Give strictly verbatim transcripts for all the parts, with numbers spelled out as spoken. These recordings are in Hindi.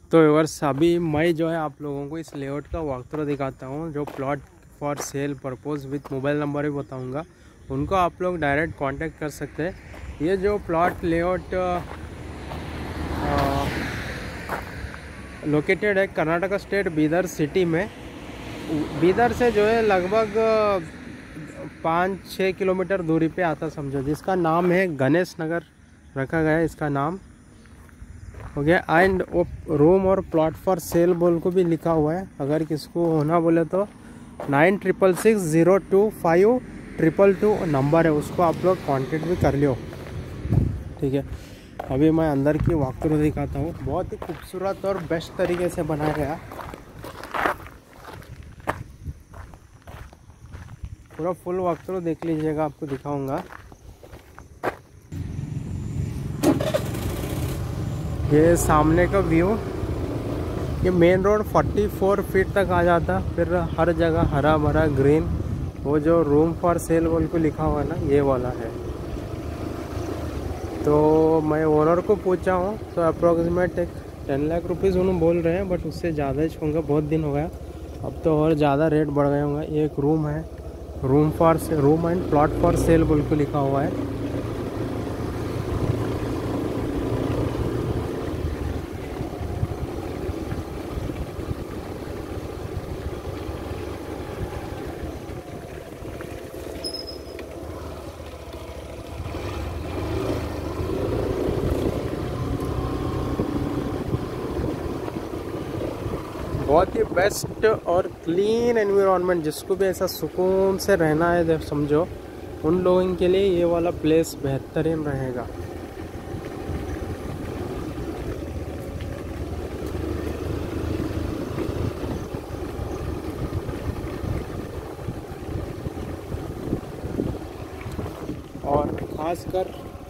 तो व्यूअर्स अभी मैं जो है आप लोगों को इस लेआउट का वॉक थ्रू दिखाता हूँ। जो plot for sale purpose with mobile number भी बताऊँगा, उनको आप लोग डायरेक्ट कांटेक्ट कर सकते हैं। ये जो प्लॉट लेआउट लोकेटेड है कर्नाटका स्टेट बीदर सिटी में। बीदर से जो है लगभग पाँच छः किलोमीटर दूरी पे आता समझो, जिसका नाम है गणेश नगर रखा गया है, इसका नाम हो गया। एंड वो रूम और प्लॉट फॉर सेल बोल को भी लिखा हुआ है। अगर किसको होना बोले तो nine triple six zero two five triple two number है, उसको आप लोग कांटेक्ट भी कर लियो, ठीक है। अभी मैं अंदर की वॉक थ्रू दिखाता हूँ। बहुत ही खूबसूरत और बेस्ट तरीके से बनाया गया, पूरा फुल वॉक थ्रू देख लीजिएगा, आपको दिखाऊंगा। ये सामने का व्यू, ये मेन रोड चौवालीस फीट तक आ जाता, फिर हर जगह हरा भरा ग्रीन। वो जो रूम फॉर सेल बोल को लिखा हुआ है ना, ये वाला है। तो मैं ओनर को पूछा हूँ तो अप्रोक्सीमेट एक टेन लाख रुपीज़ उन्होंने बोल रहे हैं, बट उससे ज़्यादा ही छूँगा, बहुत दिन हो गया, अब तो और ज़्यादा रेट बढ़ गए होंगे। ये एक रूम है, रूम फॉर से room and plot for sale बोल को लिखा हुआ है। बहुत ही बेस्ट और क्लीन एनवायरनमेंट, जिसको भी ऐसा सुकून से रहना है समझो, उन लोगों के लिए ये वाला प्लेस बेहतरीन रहेगा। और खासकर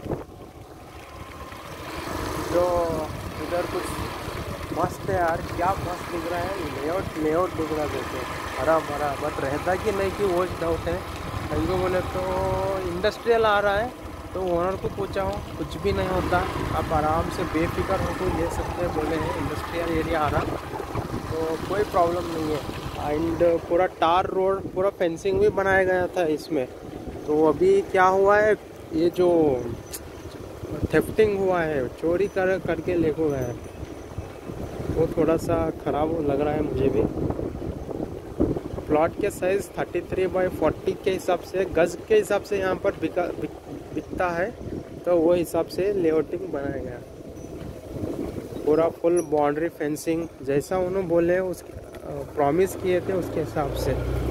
जो इधर कुछ मस्त है यार, क्या मस्त दिख रहा है, लेआउट लेआउट दिख रहा है, देखो हरा भरा। बट रहता कि नहीं कि वो डाउट है। इनको बोले तो इंडस्ट्रियल आ रहा है, तो ओनर को पूछा हूँ, कुछ भी नहीं होता, आप आराम से बेफिक्र होकर ले सकते हैं, बोले हैं इंडस्ट्रियल एरिया आ रहा, तो कोई प्रॉब्लम नहीं है। एंड पूरा टार रोड, पूरा फेंसिंग भी बनाया गया था इसमें। तो अभी क्या हुआ है, ये जो थेफ्टिंग हुआ है, चोरी कर करके ले को गया है, वो थोड़ा सा ख़राब लग रहा है मुझे भी। प्लॉट के साइज़ तैंतीस बाई चालीस के हिसाब से, गज के हिसाब से यहाँ पर बिका बिक, बिकता है, तो वो हिसाब से लेआउटिंग बनाया गया। पूरा फुल बाउंड्री फेंसिंग जैसा उन्होंने बोले, उस प्रॉमिस किए थे उसके हिसाब से।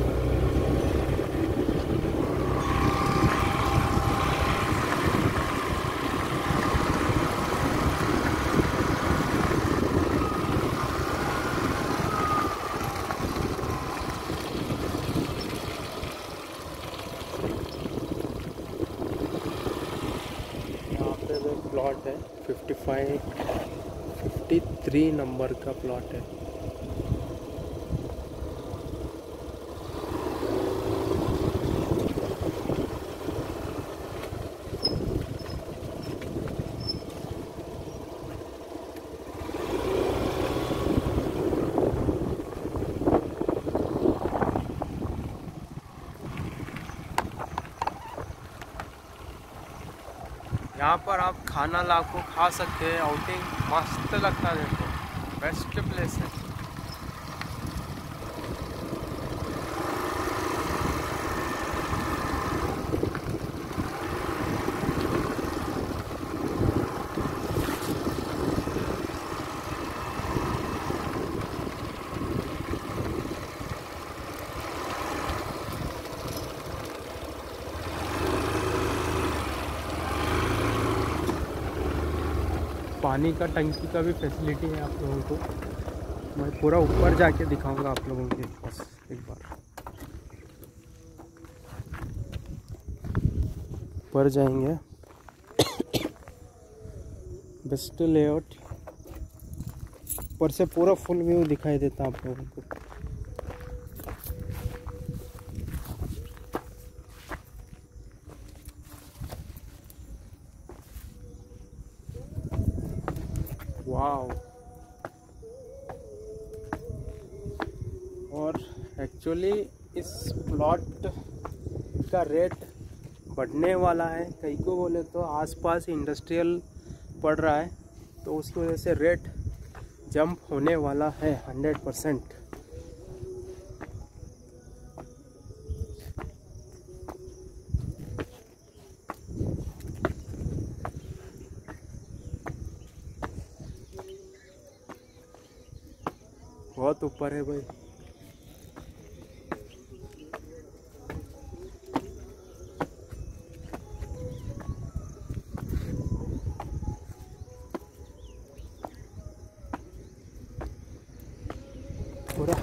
प्लॉट है पचपन तिरेपन नंबर का प्लॉट है। यहाँ पर आप खाना लाको खा सकते हैं, आउटिंग मस्त लगता है, देखो बेस्ट प्लेस है। पानी का टंकी का भी फैसिलिटी है आप लोगों को। मैं पूरा ऊपर जाके दिखाऊंगा आप लोगों के पास एक बार। ऊपर जाएंगे, बेस्ट लेआउट, ऊपर से पूरा फुल व्यू दिखाई देता आप लोगों को। वाव, और एक्चुअली इस प्लॉट का रेट बढ़ने वाला है, कई को बोले तो आसपास इंडस्ट्रियल पड़ रहा है, तो उसकी वजह से रेट जंप होने वाला है हंड्रेड परसेंट। बहुत ऊपर है भाई। पूरा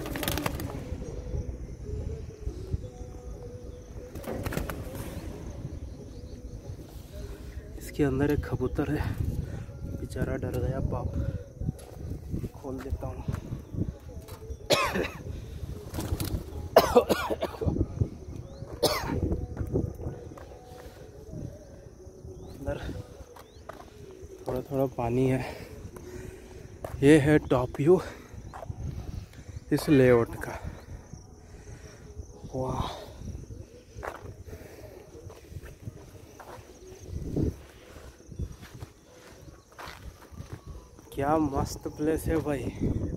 इसके अंदर एक कबूतर है, बेचारा डर गया बाप। खोल देता हूँ। अंदर थोड़ा थोड़ा पानी है। ये है टॉप व्यू इस लेआउट का। वाह, क्या मस्त प्लेस है भाई।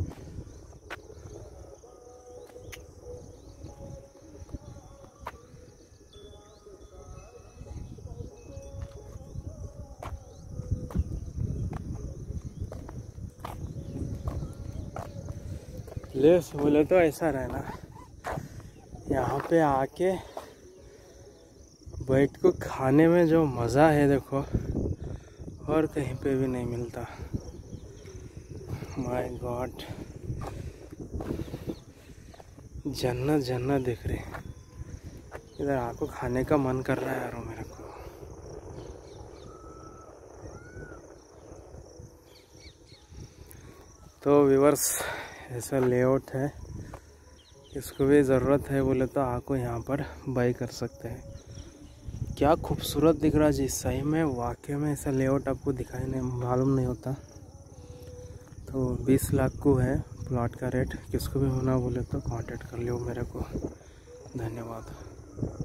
प्लेस बोले तो ऐसा रहना, यहाँ पे आके बैठ को खाने में जो मज़ा है देखो, और कहीं पे भी नहीं मिलता। माय गॉड, जन्नत जन्नत दिख रही। इधर आको खाने का मन कर रहा है यार मेरे को। तो व्यूअर्स, ऐसा लेआउट है, इसको भी ज़रूरत है बोले तो आको यहाँ पर बाई कर सकते हैं। क्या खूबसूरत दिख रहा है जी, सही में वाकई में ऐसा लेआउट आपको दिखाई नहीं मालूम नहीं होता। तो बीस लाख को है प्लॉट का रेट। किसको भी होना बोले तो कांटेक्ट कर लियो मेरे को। धन्यवाद।